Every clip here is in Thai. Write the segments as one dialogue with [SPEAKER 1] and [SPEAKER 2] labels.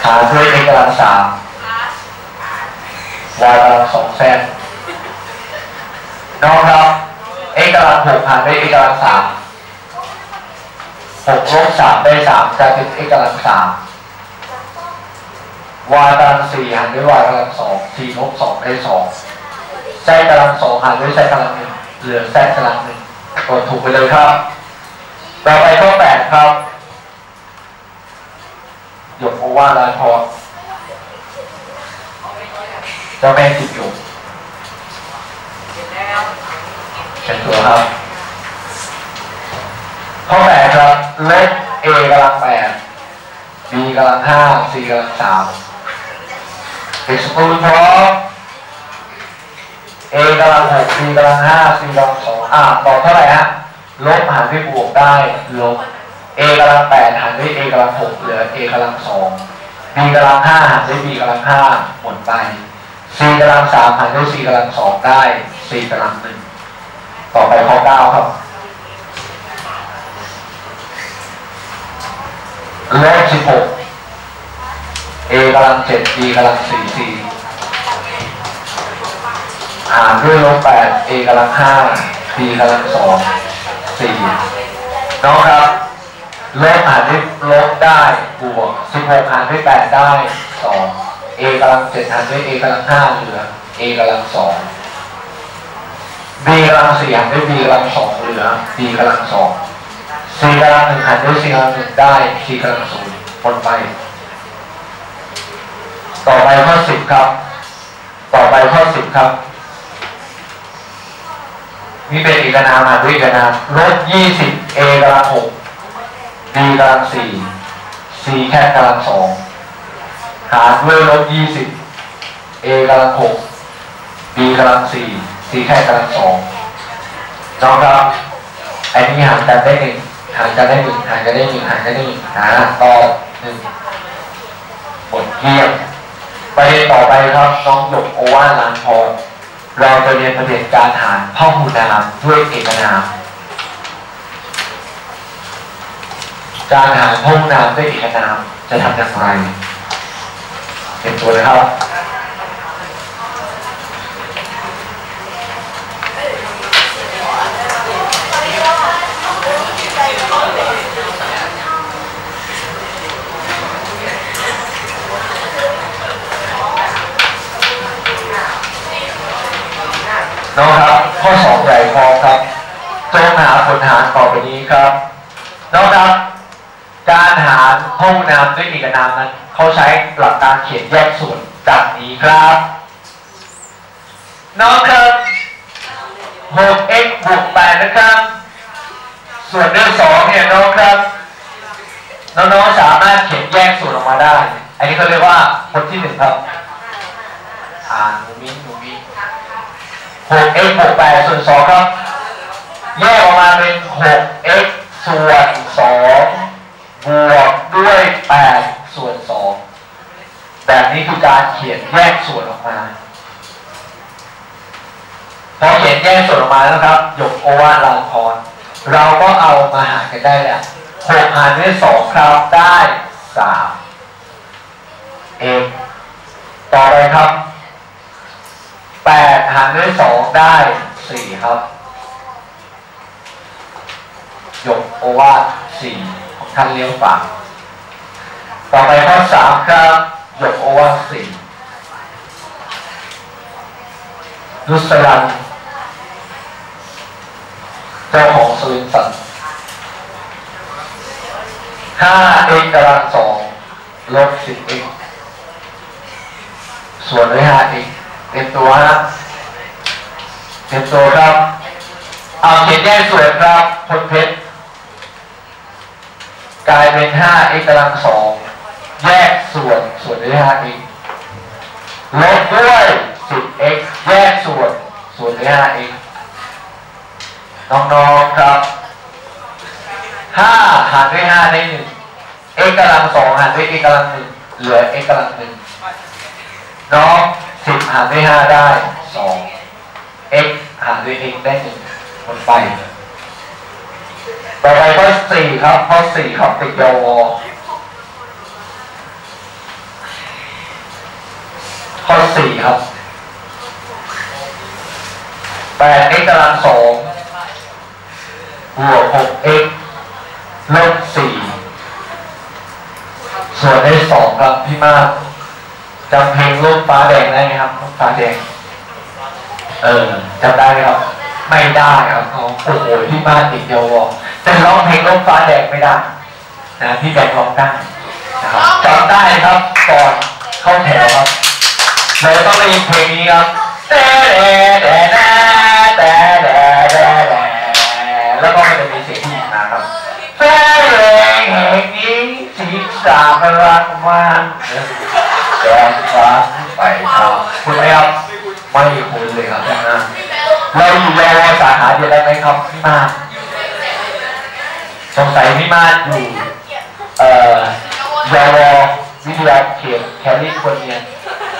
[SPEAKER 1] หารด้วย x กำลัง3 y กำลัง2 z น้องครับ x กำลัง6หารด้วย x กำลัง3 6 ลบ 3 ได้ 3 จะเป็น x กำลัง3 y กำลัง4หารด้วย y กำลัง2 4 ลบ 2 ได้ 2 z กำลัง2หารด้วย z กำลัง1เหลือ z กำลัง1กดถูกไปเลยครับต่อไปข้อ8ครับหยกโอวาทลานพรเจ้าแม่จิบหยกเขียนตัวครับข้อ8ครับเลข a กำลัง8 b กำลัง5 c กำลัง3 explode พร้อม a กำลัง6 b กำลัง5 c กำลัง2ตอบเท่าไหร่ฮะลบหารด้วยบวกได้ลบ a กำลัง8หารด้วย a กำลัง6เหลือ a กำลัง2 b กำลัง5หารด้วย b กำลัง5หมดไป c กำลัง3หารด้วย c กำลัง2ได้ c กำลัง1ต่อไปข้อ9ครับลบ16 a กำลัง7 b กำลัง4 c หารด้วยลบ8 a กำลัง5 b กำลัง2 4น้องครับลบหารด้วยลบได้บวก16หารด้วย8ได้2 a กำลัง7หารด้วย a กำลัง5เหลือ a กำลัง2 b กำลัง4หารด้วย b กำลัง2เหลือ b กำลัง2 c กำลัง1หารด้วย c กำลัง1ได้ c กำลัง0หมดไปต่อไปข้อ10ครับต่อไปข้อ10ครับนี่เป็นเอกนามหารด้วยเอกนามลบ20 a กำลัง6 b กำลัง4 c แค่กำลัง2หารด้วยลบ20 a กำลัง6 b กำลัง4 c แค่กำลัง2น้องครับอันนี้หารกันได้1หารกันได้1หารกันได้1หารกันได้1หารต่อ1หมดเกลี้ยงประเด็นต่อไปครับน้องหยกโอวาทลานพรเราจะเรียนประเด็นการหารพหูนามด้วยเอกนามการหารพหูนามด้วยเอกนามจะทำอย่างไรเห็นตัวเลยครับน้องครับข้อ2ใหญ่พอครับจงหาผลหารต่อไปนี้ครับน้องครับการหารพหูนามด้วยเอกนามนั้นเขาใช้หลักการเขียนแยกส่วนดังนี้ครับน้องครับ 6x บวก8นะครับส่วนด้วย2เนี่ยน้องครับน้องๆสามารถเขียนแยกส่วนออกมาได้อันนี้เขาเรียกว่าผลที่1ครับหนูมี6x บวก8ส่วน2ครับแยกออกมาเป็น 6x ส่วน2บวกด้วย8ส่วน2แบบนี้คือการเขียนแยกส่วนออกมาพอเขียนแยกส่วนออกมาแล้วครับหยกโอวาทลานพรเราก็เอามาหารกันได้แล้ว6หารด้วย2ครับได้3 x ต่อไปครับ8หารด้วย2ได้4ครับหยกโอวาท4ของท่านเลี้ยวฝั่งต่อไปข้อ3ครับหยกโอวาท4รุสลันเจ้าของสวินสัน 5x กำลัง2ลบ 10x ส่วนด้วย 5x เต็มตัวนะเต็มตัวครับเอาเขียนแยกส่วนครับพลเพชรกลายเป็น 5x กำลัง2แยกส่วนด้วย 5x ลบด้วย 10x แยกส่วนด้วย 5x น้องๆครับ5หารด้วย5ได้1 x กำลัง2หารด้วย x กำลัง1เหลือ x กำลัง1น้อง10หารด้วย5ได้2 x หารด้วย x ได้1หมดไปต่อไปข้อ4ครับข้อ4ครับติดยอ 4ครับ 8x กำลัง2บวก 6x ลบ4ส่วนได้2ครับพี่มากจำเพลงลูกฟ้าแดงได้ไหมครับลูกฟ้าแดงจำได้ไหมครับไม่ได้ครับโอ้โหพี่มากติดเดียวแต่ร้องเพลงลูกฟ้าแดงไม่ได้นะพี่แบงค์ร้องได้นะครับจำได้ครับก่อนเข้าแถวครับเราต้องได้ยินเพลงนี้ครับแล้วก็มันจะมีเสียงผู้หญิงนะครับแฟรงแห่งนี้สีสามรักมันแดงฟ้าไปทางคุณไหมครับไม่คุ้นเลยครับท่านนะเราอยู่แลสาขาเดียวได้ไหมครับพี่มาสงสัยพี่มาอยู่ยาววิทยาเขตแคลิฟอร์เนีย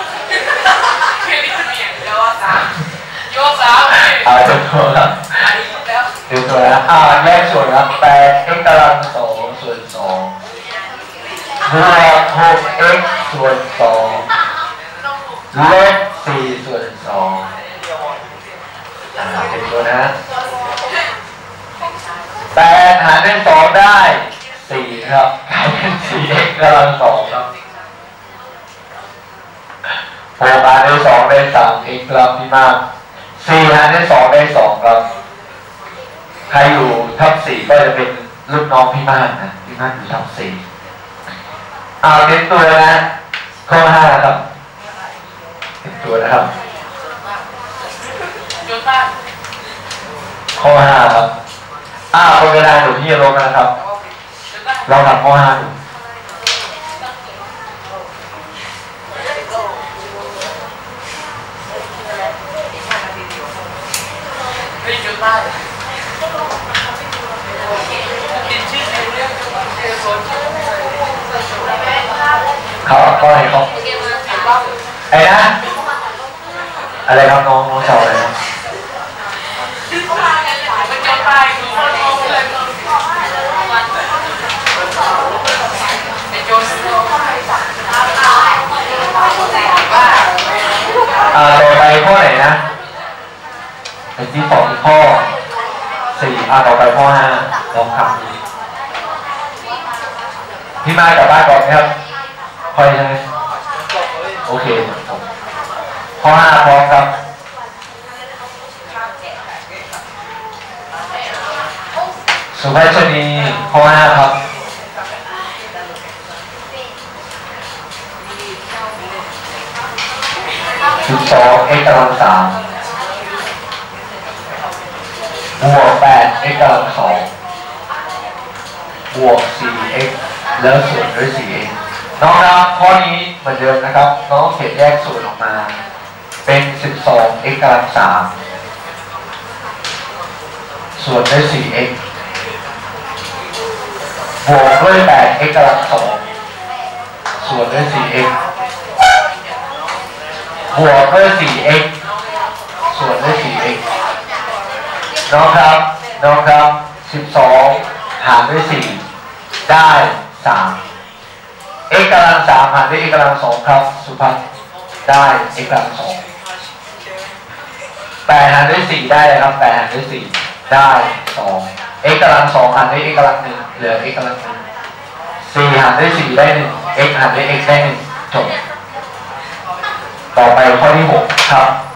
[SPEAKER 1] เดี๋ยวตัวครับเดี๋ยวตัวนะแยกส่วนครับ8x กำลัง2ส่วน2บวก 6x ส่วน2ลบ4ส่วน2เป็นตัวนะ8หารด้วย2ได้4ครับกลายเป็น 4x กำลัง2ครับ6หารด้วย2ได้ 3x ครับพี่มาก4หารด้วย2ได้2ครับใครอยู่ทับ4ก็จะเป็นลูกน้องพี่มากนะพี่มากอยู่ทับ4เป็นตัวนะข้อ5ครับเป็นตัวนะครับข้อ5ครับคนกระดานอยู่ที่ลงนะครับเราทำข้อ5ดูเขาก็ให้เขาไอ้นะอะไรครับน้องชาวอะไรนะต่อไปข้อไหนนะเป็นที่2ข้อ4ต่อไปข้อ5ลองทำพี่มากลับบ้านก่อนไหมครับค่อยใช่ไหมโอเคข้อ5พร้อมครับสุภาพชนีข้อ5ครับ12x กำลัง3บวก 8x กำลัง2บวก 4x แล้วส่วนด้วย 4x น้องครับข้อนี้เหมือนเดิมนะครับน้องเขียนแยกส่วนออกมาเป็น 12x กำลัง3ส่วนด้วย 4x บวกด้วย 8x กำลัง2ส่วนด้วย 4x บวกด้วย 4x ส่วนด้วย 4x น้องครับ12หารด้วย4ได้3 x กำลัง3หารด้วย x กำลัง2ครับสุภัสได้ x กำลัง2 8หารด้วย4ได้เลยครับ8หารด้วย4ได้2 x กำลัง2หารด้วย x กำลัง1เหลือ x กำลัง1 4หารด้วย4ได้1 x หารด้วย x ได้1จบต่อไปข้อที่6ครับ